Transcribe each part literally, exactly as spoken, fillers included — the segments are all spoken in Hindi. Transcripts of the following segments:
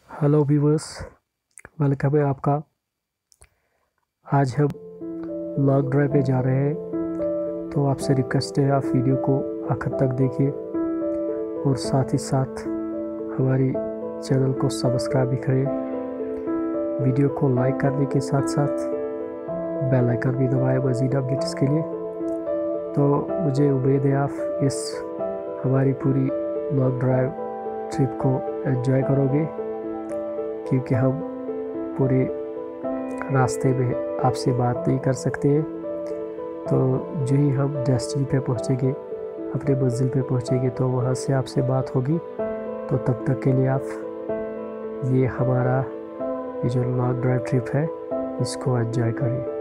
हेलो व्यूवर्स, वेलकम है आपका। आज हम लॉन्ग ड्राइव पे जा रहे हैं, तो आपसे रिक्वेस्ट है आप वीडियो को आखिर तक देखिए और साथ ही साथ हमारी चैनल को सब्सक्राइब भी करें। वीडियो को लाइक करने के साथ साथ बेल आइकन भी दबाएं मज़ीद अपडेट्स के लिए। तो मुझे उम्मीद है आप इस हमारी पूरी लॉन्ग ड्राइव ट्रिप को एंजॉय करोगे, क्योंकि हम पूरे रास्ते में आपसे बात नहीं कर सकते हैं। तो जो ही हम डेस्टिनी पे पहुंचेंगे, अपने मंजिल पे पहुंचेंगे, तो वहां से आपसे बात होगी। तो तब तक के लिए आप ये हमारा ये जो लॉन्ग ड्राइव ट्रिप है, इसको एंजॉय करें।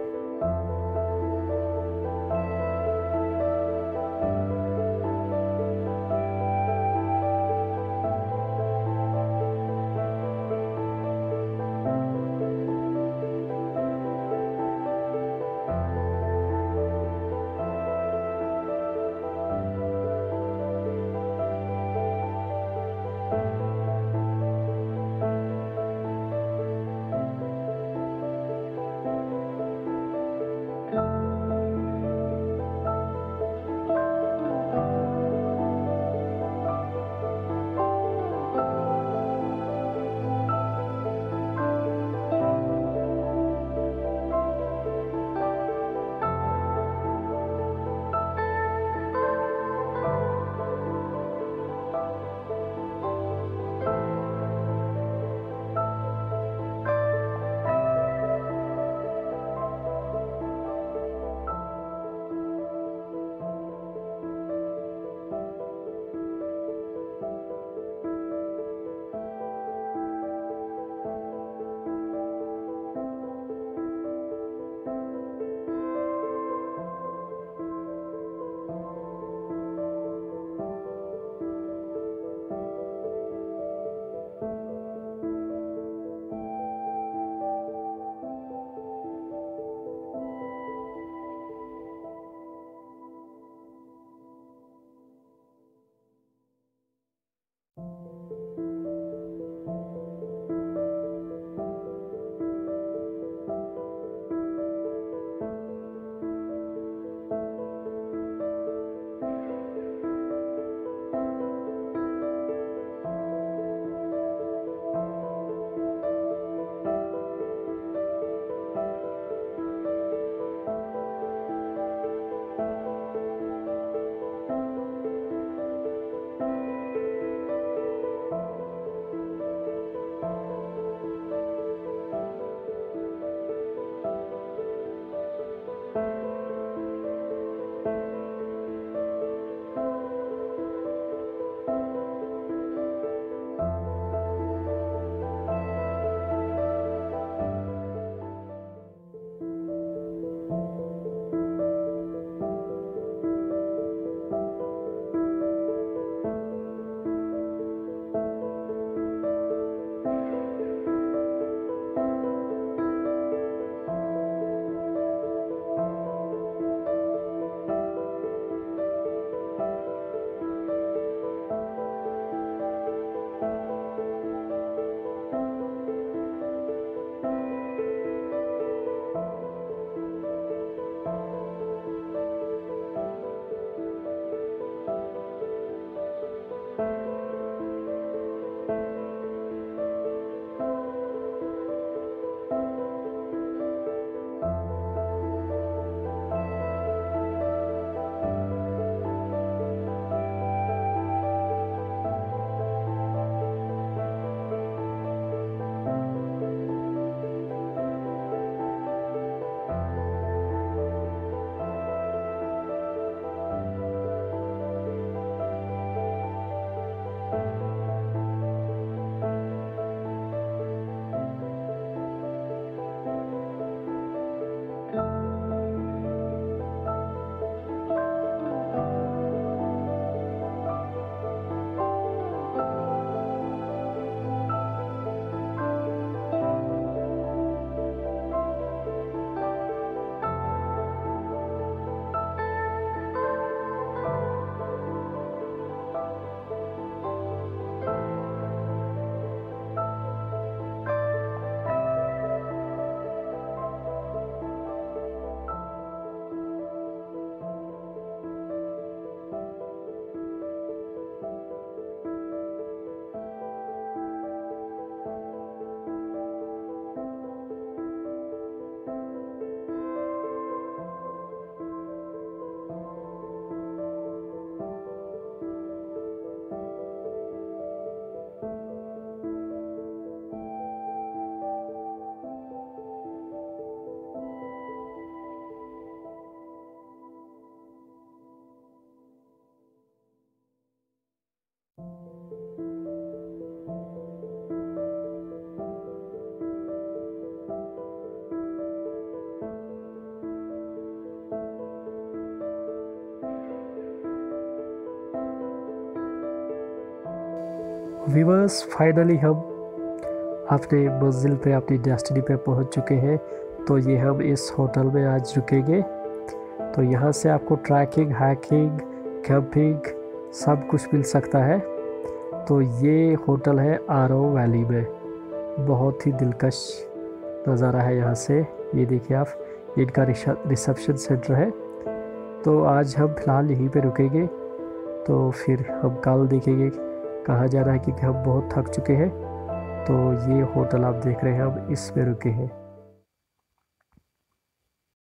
व्यूअर्स, फाइनली हम अपने मंजिल पे, अपनी डेस्टिनी पे पहुंच चुके हैं। तो ये हम इस होटल में आज रुकेंगे। तो यहाँ से आपको ट्रैकिंग, हाइकिंग, कैंपिंग सब कुछ मिल सकता है। तो ये होटल है आरो वैली में। बहुत ही दिलकश नज़ारा है यहाँ से। ये देखिए आप, इनका रिसेप्शन सेंटर है। तो आज हम फ़िलहाल यहीं पे रुकेंगे। तो फिर हम कल देखेंगे कहाँ जाना है, क्योंकि हम बहुत थक चुके हैं। तो ये होटल आप देख रहे हैं, हम इसमें रुके हैं।